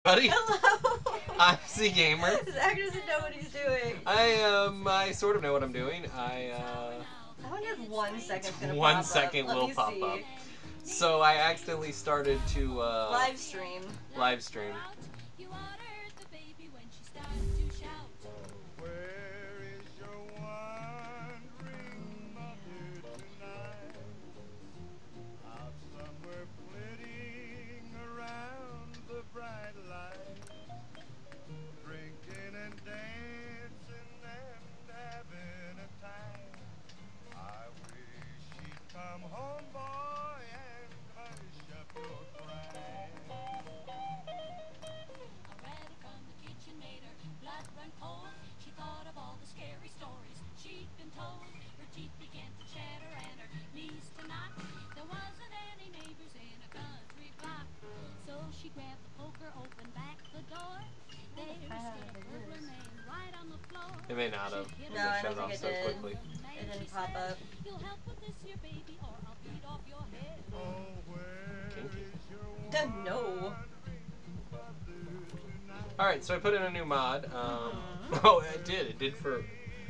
Buddy, Hello. I'm C Gamer. Zach doesn't know what he's doing. I sort of know what I'm doing. I wonder if 1 second's gonna pop 1 up. second Let will me pop see. up. So I accidentally started to Live stream. live stream. It may not have. No, I shut don't off think it so did. quickly. It didn't pop up. Kinky. No. Alright, so I put in a new mod. Oh, it did. It did for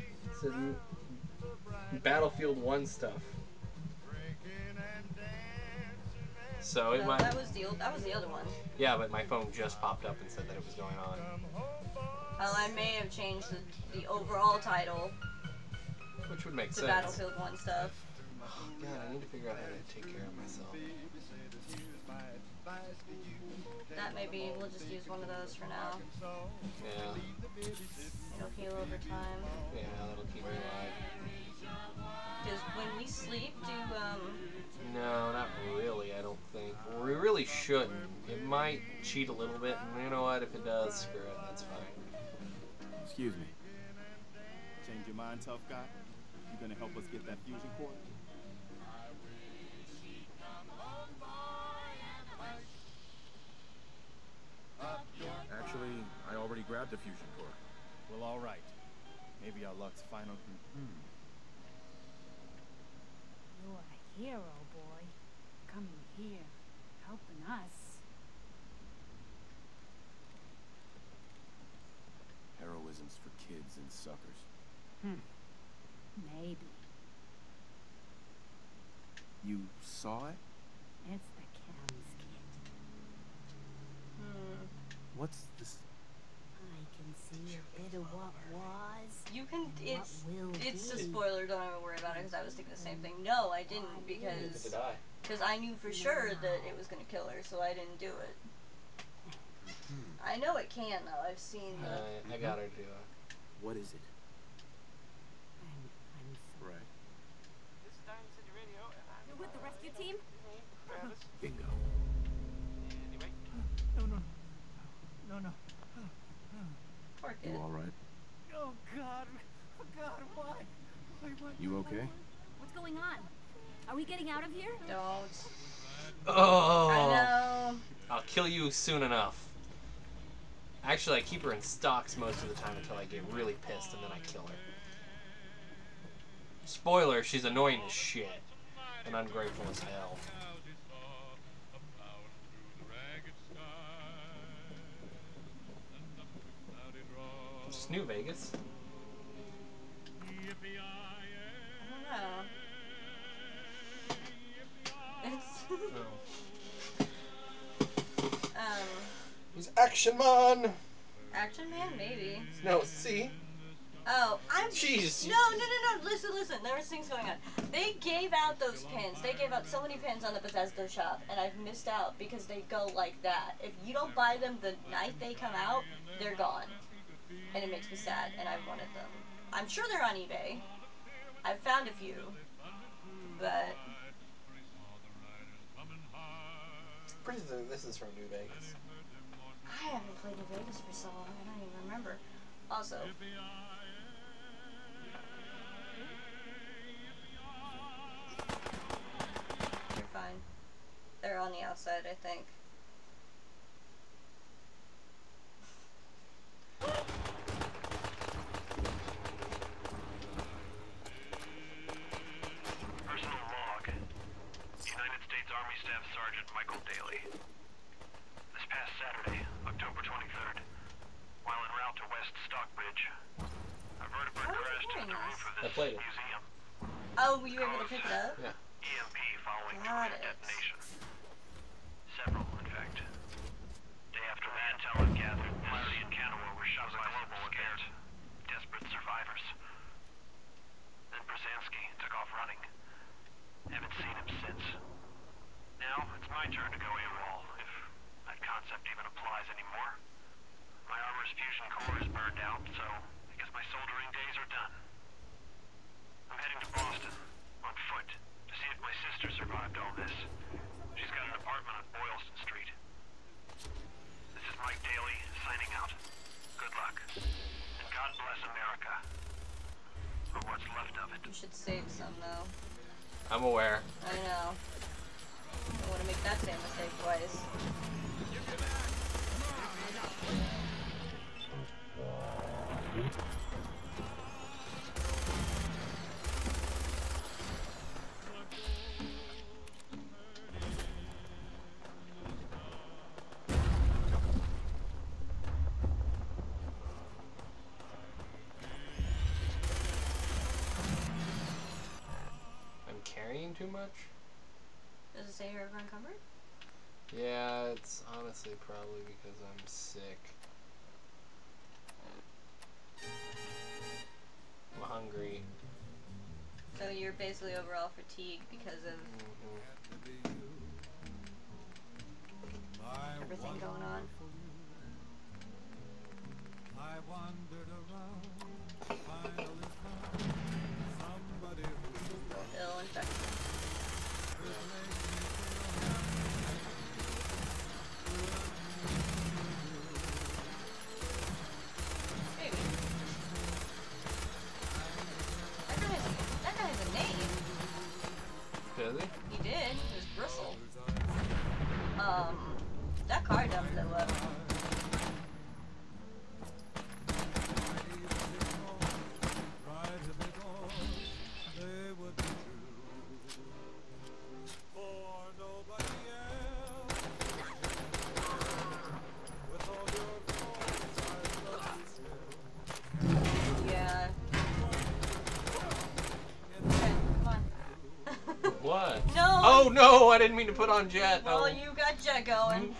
Battlefield 1 stuff. So it No, might. that was the other one. Yeah, but my phone just popped up and said that it was going on. Well, I may have changed the overall title Which would make to sense. Battlefield 1 stuff. Oh, God, I need to figure out how to take care of myself. That maybe we'll just use one of those for now. Yeah. It'll heal over time. Yeah, that'll keep me alive. Because when we sleep, No, not really, I don't think. We really shouldn't. It might cheat a little bit, and you know what? If it does, screw it. That's fine. Excuse me. Change your mind, tough guy? You gonna help us get that fusion core? Actually, I already grabbed the fusion core. Well, all right. Maybe our luck's final. You're a hero, boy. Coming here, helping us. Heroism's for kids and suckers. Maybe. You saw it? It's the Cam's kid. What's this? I can see a bit of what was. you can. It's a be. spoiler. Don't even worry about it. Because I was thinking the same thing. No, I didn't because I knew for sure that it was gonna kill her, so I didn't do it. I know it can though. I've seen the. I got her to do it. What is it? I'm sorry. Right. You're with the rescue team? Bingo. No. Poor kid. You all right? Oh God, why? You okay? What's going on? Are we getting out of here? Don't. Oh! I know. I'll kill you soon enough. Actually, I keep her in stocks most of the time until I get really pissed and then I kill her. Spoiler, she's annoying as shit. And ungrateful as hell. It's New Vegas. I don't know. It's He's Action Man! Action Man, maybe. No, see? Oh, I'm. Jeez. No. Listen. There was things going on. They gave out those pins. They gave out so many pins on the Bethesda shop, and I've missed out because they go like that. If you don't buy them the night they come out, they're gone, and it makes me sad. And I wanted them. I'm sure they're on eBay. I've found a few, but. Pretty sure this is from New Vegas. I haven't played New Vegas for so long, I don't even remember. Also. You're fine. They're on the outside, I think. Personal log. United States Army Staff Sergeant Michael Daly. This past Saturday, October 20th. Montauk Bridge. A vertebrate How are you crashed hearing into the roof this? of I this played it. museum. Oh, were you able to pick it up? Yeah. EMP following Got nuclear it. detonation. Several, in fact. Day after that, intel had gathered, Flaherty and Canoa were shot by global scared, desperate survivors. Then Brzezinski took off running. Haven't seen him since. Now, it's my turn to go AWOL, if that concept even applies anymore. My armor's fusion core is burned out, so I guess my soldering days are done. I'm heading to Boston, on foot, to see if my sister survived all this. She's got an apartment on Boylston Street. This is Mike Daly, signing out. Good luck. And God bless America. Or what's left of it. You should save some, though. I'm aware. I know. Don't want to make that same mistake twice. I'm carrying too much? Does it say you're encumbered? Yeah, it's honestly probably because I'm sick. I'm hungry. So you're basically overall fatigued because of everything going on. I wandered around, finally found somebody who Ill infection. Maybe. That guy has a name. Does he? He did. It was Bristle. That car dumped though up. Yeah. Okay, come on. What? No! Oh no! I didn't mean to put on Jet. Well, Oh. you got Jet going.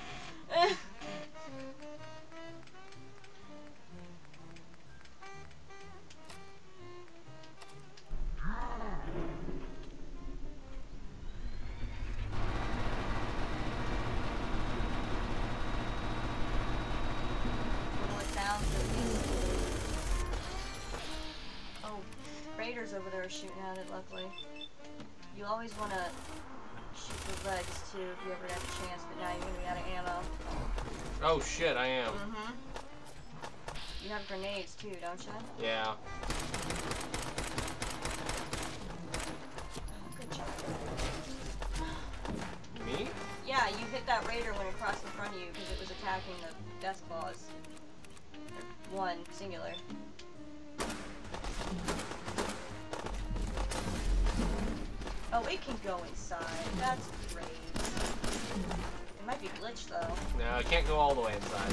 Well, it sounds good. Oh, Raiders over there are shooting at it, luckily. You always want to shoot the legs too if you ever have a chance, but now you're going to be out of ammo. Oh shit! I am. Mm-hmm. You have grenades too, don't you? Yeah. Good job. Me? Yeah, you hit that Raider when it crossed in front of you because it was attacking the Death Claws. One, singular. Oh, it can go inside. That's great. It might be glitched though. No, I can't go all the way inside.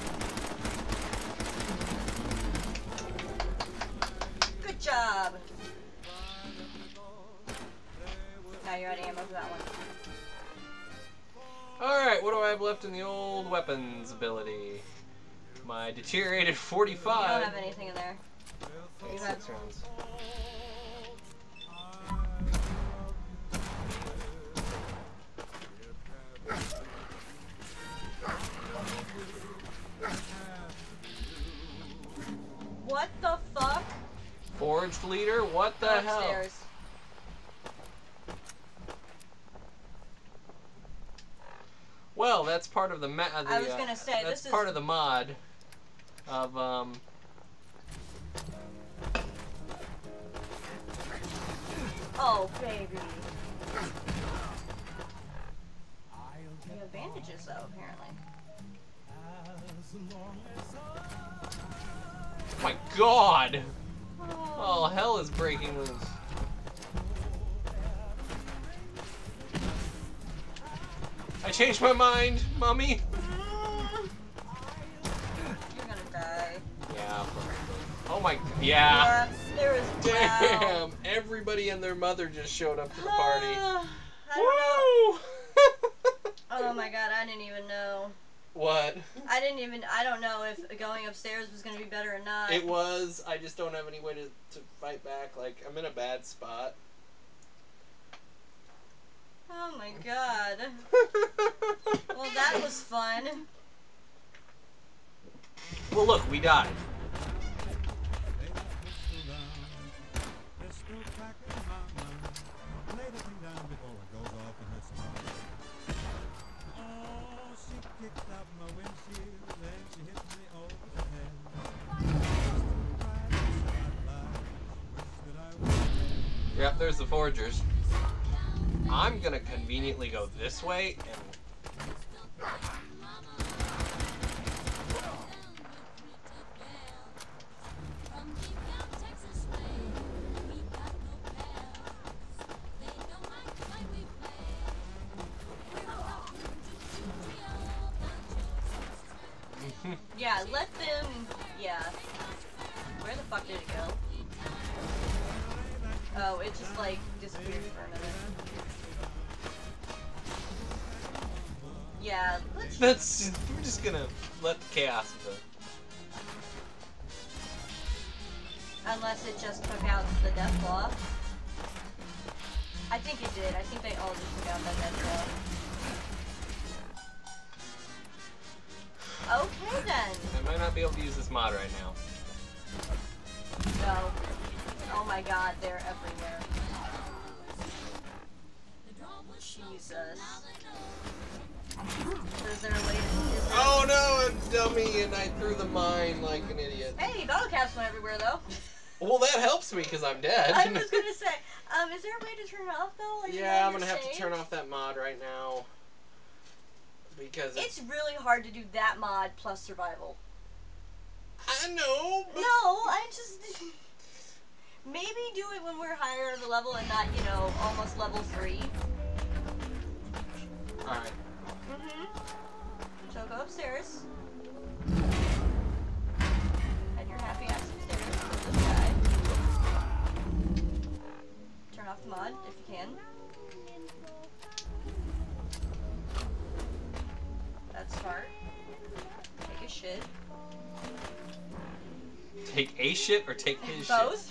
Good job! Now you're out of ammo for that one. Alright, what do I have left in the old weapons ability? My deteriorated 45. You don't have anything in there. Okay, You 6 have- rounds. What the fuck? Forged leader? What the Go hell? upstairs. Well, that's part of the I was gonna say, that's this is- part of the mod of Oh, baby. You have bandages though, apparently. my god! Oh, hell is breaking loose. I changed my mind, mommy. You're gonna die. Yeah, probably. my, yeah. There was wow. Damn, everybody and their mother just showed up to the party. I don't know. Woo! Oh my god, I didn't even know. What? I don't know if going upstairs was gonna be better or not. It was. I just don't have any way to fight back. Like, I'm in a bad spot. Oh my god. Well, that was fun. Well, look, we died. Yep, there's the forgers. I'm gonna conveniently go this way and... Yeah, let them... Yeah. Where the fuck did it go? Oh, it just, like, disappeared for a minute. Yeah, let's... We're just gonna let the chaos of it. Unless it just took out the death claw. I think it did. I think they all just took out that death claw. Okay, then. I might not be able to use this mod right now. No. Oh my god, they're everywhere. Jesus. Is there a way to... Oh no, a dummy, and I threw the mine like an idiot. Hey, bottle caps went everywhere, though. Well, that helps me because I'm dead. I was gonna say, is there a way to turn it off, though? Like, Yeah, I'm gonna have to turn off that mod right now. Because it's really hard to do that mod plus survival. I know, but... No, I just... Maybe do it when we're higher of a level and not, you know, almost level 3. Alright. So go upstairs. And you're happy ass upstairs with this guy. Turn off the mod if you can. That's smart. Take a shit. Take a shit or take his Both?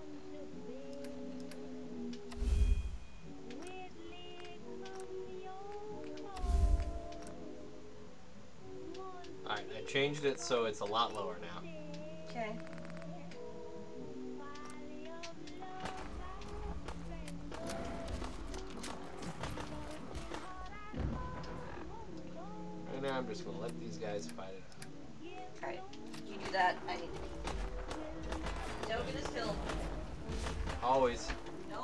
Alright, I changed it so it's a lot lower now. Okay. Right now I'm just gonna let these guys fight it out. Alright. You do that. I need to... Don't get us killed. Always. No.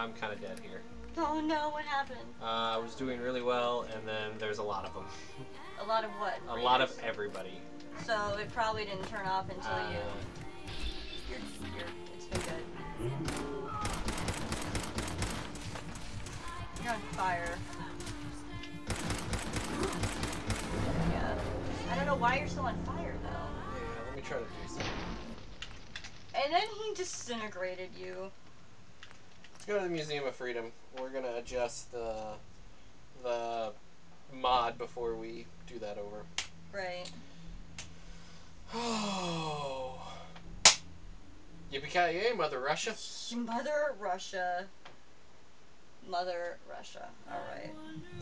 I'm kind of dead here. Oh no, what happened? I was doing really well, and then there's a lot of them. A lot of what? A lot of everybody. So it probably didn't turn off until it's been good. You're on fire. Yeah. I don't know why you're still on fire though. Yeah, let me try to do something. And then he disintegrated you. Let's go to the Museum of Freedom. We're gonna adjust the mod before we do that over. Right. Oh. Yippee-ki-yay, Mother Russia. Mother Russia. Mother Russia. Alright.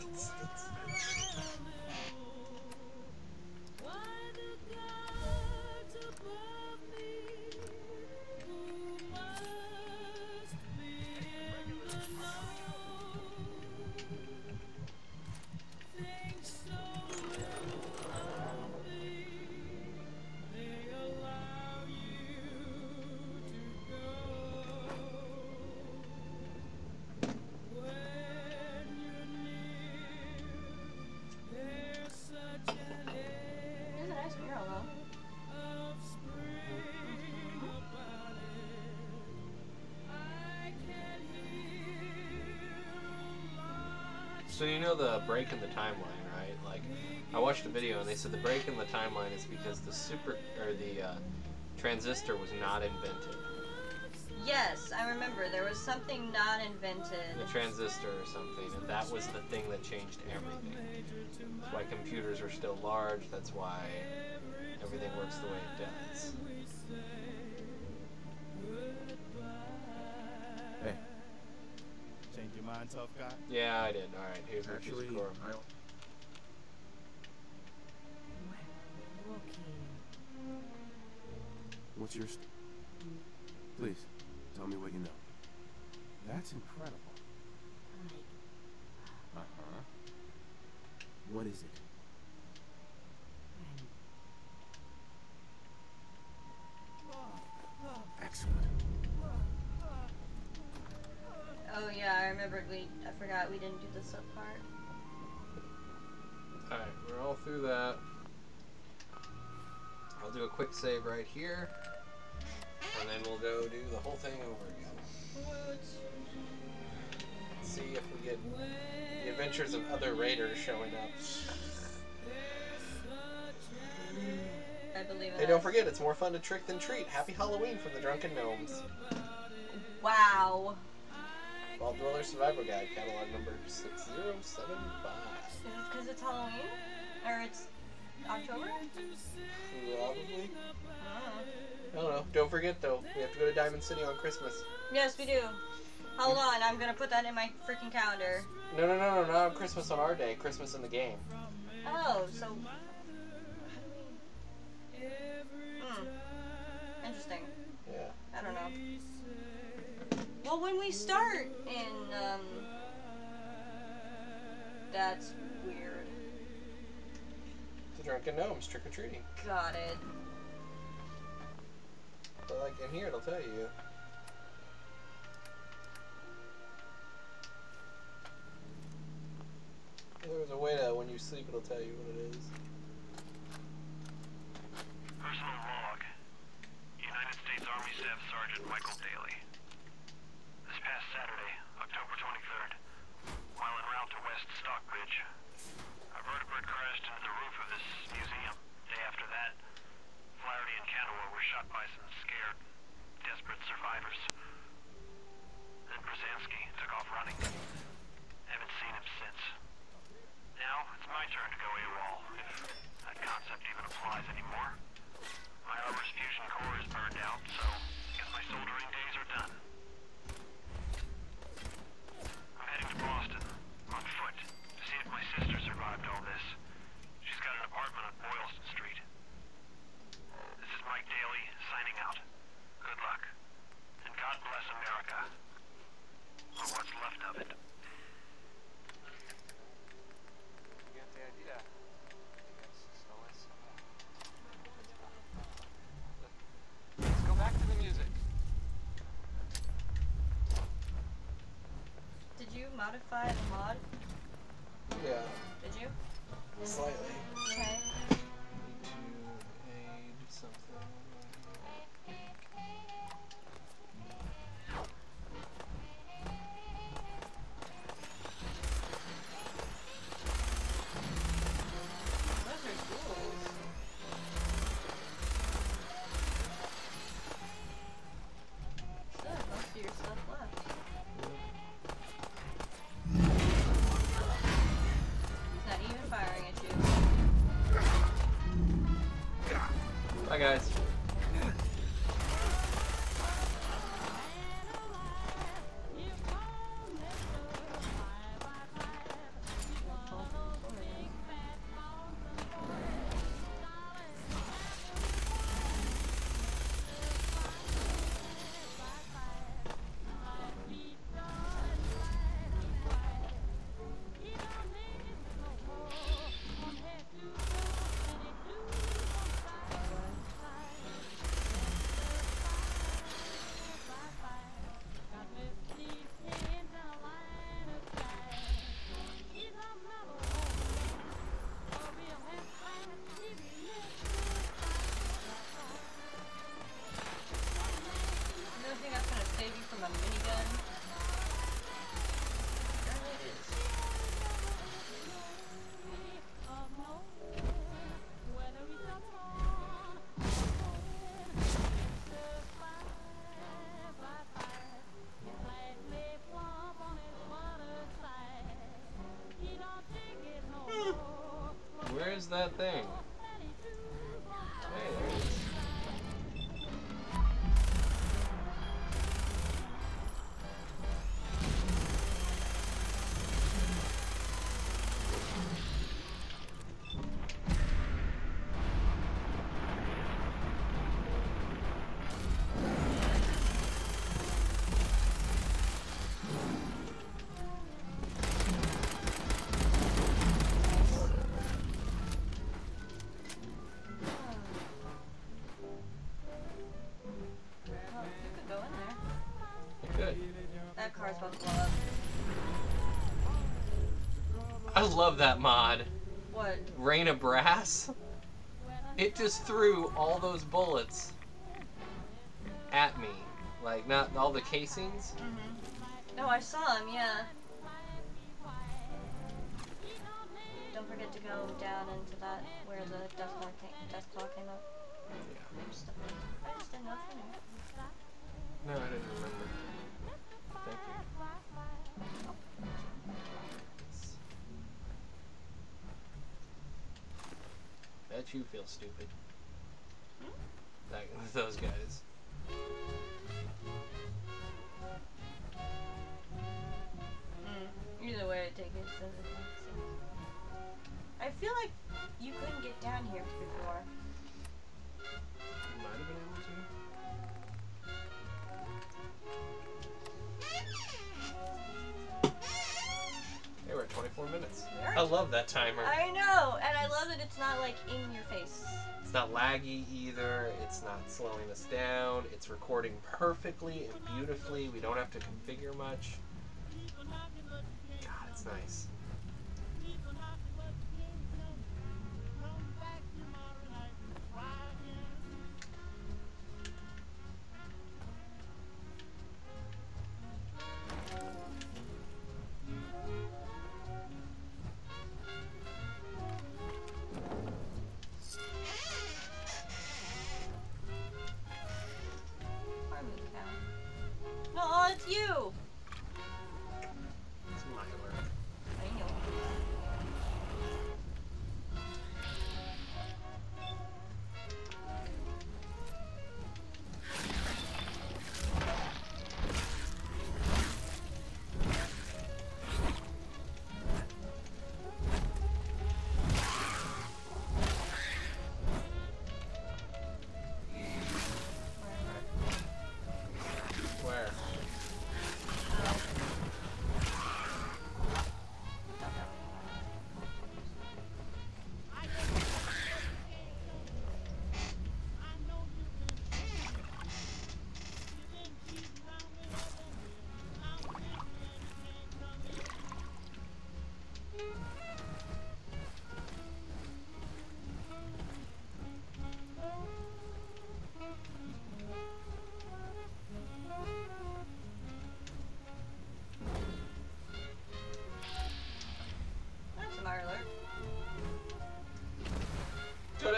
Here's a nice mural though. So you know the break in the timeline, right? Like, I watched a video and they said the break in the timeline is because the transistor was not invented. Yes, I remember. There was something not invented. The transistor or something, and that was the thing that changed everything. That's why computers are still large, that's why everything works the way it does. Hey. Change your mind, tough guy? Yeah, I did. Alright, here's my piece Actually, of core. I don't... What's your Please, tell me what you know. That's incredible. Uh-huh. What is it? Excellent. Oh yeah, I remembered I forgot we didn't do the sub part. Alright, we're all through that. I'll do a quick save right here. And then we'll go do the whole thing over again. Let's see if we get the adventures of other raiders showing up. I believe in Hey, don't forget, it's more fun to trick than treat. Happy Halloween from the Drunken Gnomes. Wow. Vault Dweller Survival Guide, catalog number 6075. Is it because it's Halloween? Or it's October? Probably. I don't know. Don't forget, though, we have to go to Diamond City on Christmas. Yes, we do. Hold on, I'm gonna put that in my freaking calendar. No, not on Christmas on our day. Christmas in the game. Oh, so... Interesting. Yeah. I don't know. Well, when we start in, that's weird. The Drunken Gnomes, trick-or-treating. Got it. But, like, in here, it'll tell you. There's a way to, when you sleep, it'll tell you what it is. Personal log. United States Army Staff Sergeant Michael Daly. This past Saturday, October 23rd, while en route to West Stockbridge, a vertebrate crashed into the roof of this museum. Day after that, Flaherty and Canoa were shot by some scared, desperate survivors. Then Brzezinski took off running. Haven't seen him since. Now, it's my turn to go AWOL, if that concept even applies anymore. My armor's fusion core is burned out, so I guess my soldering days are done. I'm heading to Boston, on foot, to see if my sister survived all this. She's got an apartment on Boylston Street. This is Mike Daly, signing out. Good luck. And God bless America. Or what's left of it. You get the idea. modify the mod? Yeah, Did you? slightly. Okay. Need to aid something. Those are tools. Still have most of your stuff left. He's not even firing at you. Bye, guys. Another thing that's gonna save you from a minigun. Apparently it is. Where is that thing? Hey, there it is. Well, you could go in there. Good. That car's about to blow up. I love that mod. What? Rain of Brass. It just threw all those bullets at me. Like, not all the casings. No, I saw him, yeah. Don't forget to go down into that where the death claw came up. Yeah. I just didn't know if you knew. No, I didn't remember. Thank you. Bet you feel stupid. That, those guys. Either way I take it, doesn't make sense. I feel like you couldn't get down here before. You might have been able to. Hey, we're at 24 minutes. I love that timer. I know, and I love that it's not like in your face. It's not laggy either. It's not slowing us down. It's recording perfectly and beautifully. We don't have to configure much. God, it's nice. No, it's you! It's my work. I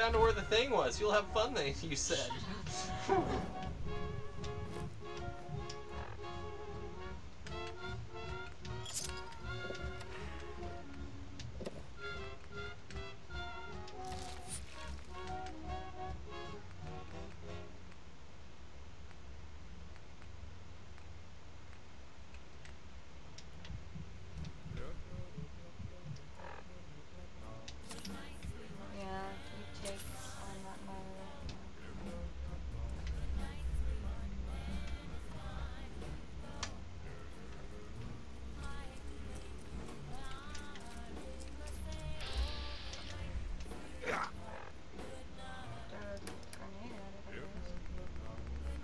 down to where the thing was. You'll have fun then, you said. Yeah, you take on that model. Grenade at it, I guess.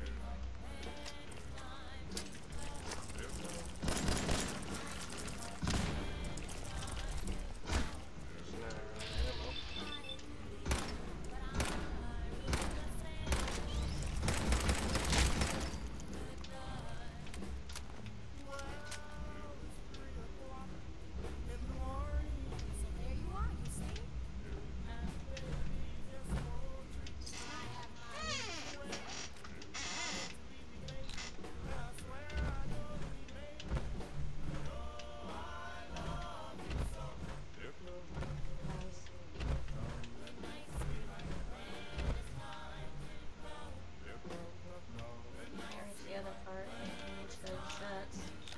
There's the other part. Which goes shuts.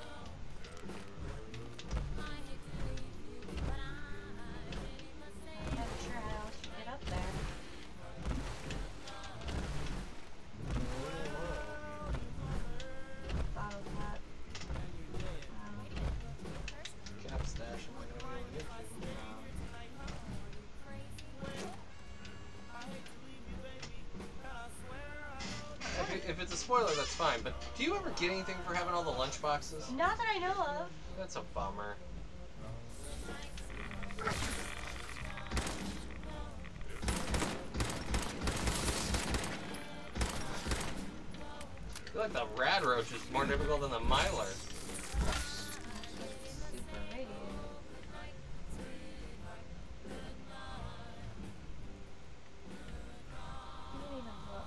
I'm not sure how else you get up there. Bottle cap. Cap stash, am I gonna be able to get to? If it's a spoiler, that's fine, but do you ever get anything for having all the lunch boxes? Not that I know of. That's a bummer. I feel like the rad roach is more difficult than the mylar. Super radiant. I didn't even look.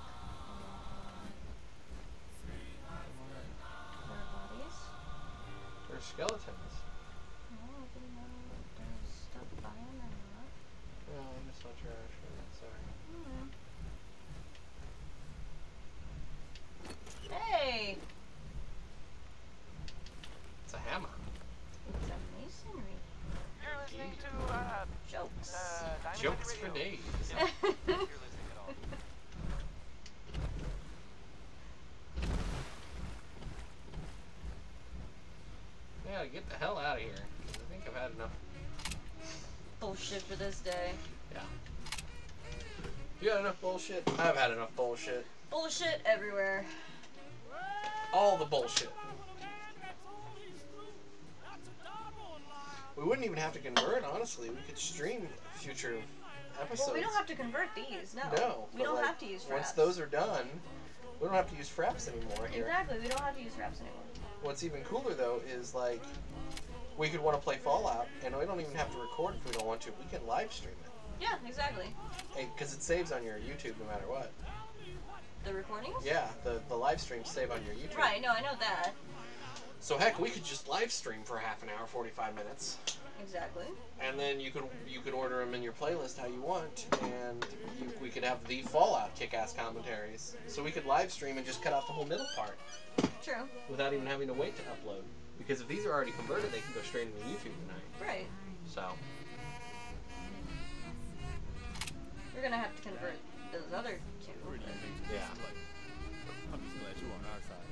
There are bodies? They're skeletons. No, I didn't know there was stuff by them or not. No, I missed my trash. Sorry. Hey! It's a hammer. It's a masonry. You're listening to, Jokes. Diamond Jokes City for Radio. days. If you're listening at all. Yeah, get the hell out of here. I think I've had enough. Bullshit for this day. Yeah. You had enough bullshit? I've had enough bullshit. Bullshit everywhere. All the bullshit. We wouldn't even have to convert, honestly. We could stream future episodes. Well, we don't have to convert these, no. No. We but, don't like, have to use fraps. Once those are done, we don't have to use fraps anymore here. Exactly, we don't have to use fraps anymore. What's even cooler, though, is, like, we could want to play Fallout, and we don't even have to record if we don't want to. We can live stream it. Yeah, exactly. Because it saves on your YouTube no matter what. The recordings? Yeah, the live streams save on your YouTube. Right, no, I know that. So heck, we could just live stream for half an hour, 45 minutes, Exactly. and then you could order them in your playlist how you want, and we could have the Fallout kick-ass commentaries. So we could live stream and just cut off the whole middle part True. without even having to wait to upload. Because if these are already converted, they can go straight into YouTube tonight. Right. So We're gonna have to convert those other two. Where do you think this Yeah. is like? I'm just glad you're on our side.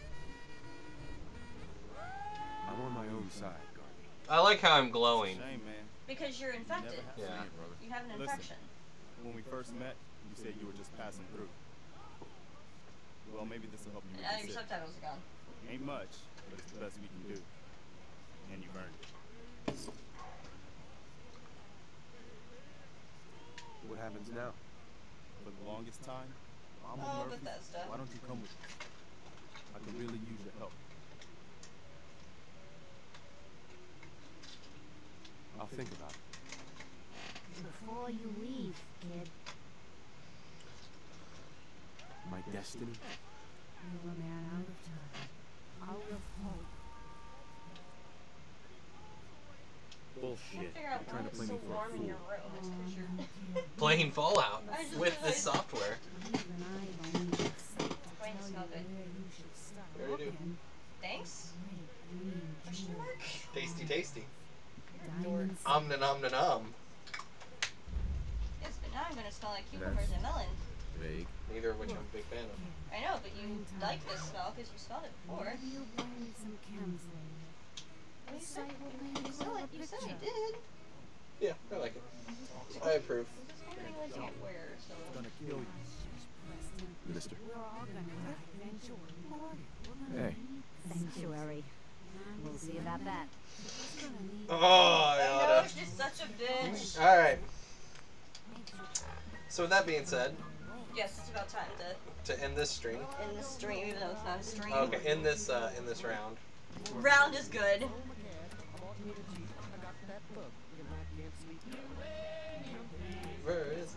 I'm on my own side, Gardy. I like how I'm glowing. Shame, man. Because you're You infected. never have Yeah. seen it, brother. You have an Listen. infection. When we first met, you said you were just passing through. Well, maybe this will help you Your reconsider. subtitles are gone. Ain't much, but it's the best we can do. And you've earned it. What happens now? For the longest time, Mama Oh, Murphy, Bethesda. why don't you come with me? I can really use your help. I'll think about it. Before you leave, kid, My destiny? you're a man out of time, out of hope. Bullshit. Figure out You're trying why to play it's me so for a warm in fool. your room. It's 'cause you're Playing Fallout I just with this realized- software. Even I've only just to Wait, tell smell you good. where you should start Very do. looking. Thanks? Great green Question jewel. mark? Tasty, tasty. Diamonds. Om-na-nom-na-nom. Yes, but now I'm gonna smell like That's- cucumbers and melon. Vague. Neither of which I'm a big fan of. I know, but you like this smell because you smelled it before. Maybe you'll bring me some chems later. You This said, site will paint a you said, clever you said you picture. did. Yeah, I like it. I approve. There's so many ones you can't wear, so. Gonna kill you. Preston, Mister. we're all gonna die eventually. We're gonna Hey. need sanctuary. We'll see about that. Oh, I know, Yoda. she's such a bitch. Alright. So with that being said, Yes, it's about time to end this stream. to end the stream, even though it's not a stream. Okay, in this round. Round is good. Where is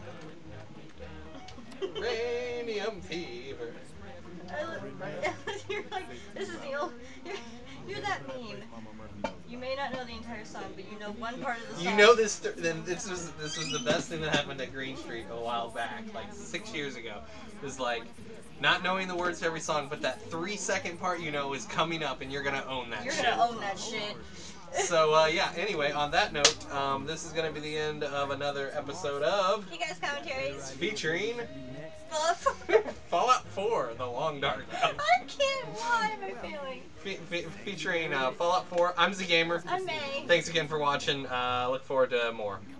it? Radium fever. I you're like, this is Neil. You're that meme. You may not know the entire song, but you know one part of the song. You know this. Then this was the best thing that happened at Green Street a while back, like 6 years ago. It was like not knowing the words to every song, but that 3-second part you know is coming up, and you're gonna own that You're shit. gonna own that shit. So yeah. Anyway, on that note, this is gonna be the end of another episode of Hey guys, commentaries. featuring Fluff. Fallout 4: The Long Dark Night. I can't. Why am I failing? Featuring Fallout 4. I'm Z Gamer. I'm May. Thanks again for watching. Look forward to more.